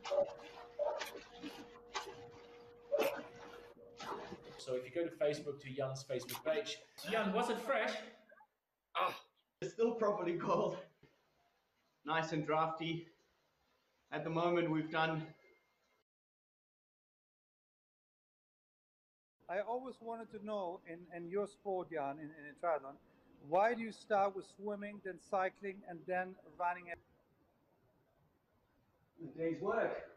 So if you go to Facebook, to Jan's Facebook page. Jan, was it fresh? It's still properly cold. Nice and drafty. At the moment we've done... I always wanted to know in your sport, Jan, in triathlon, why do you start with swimming, then cycling, and then running? The day's work.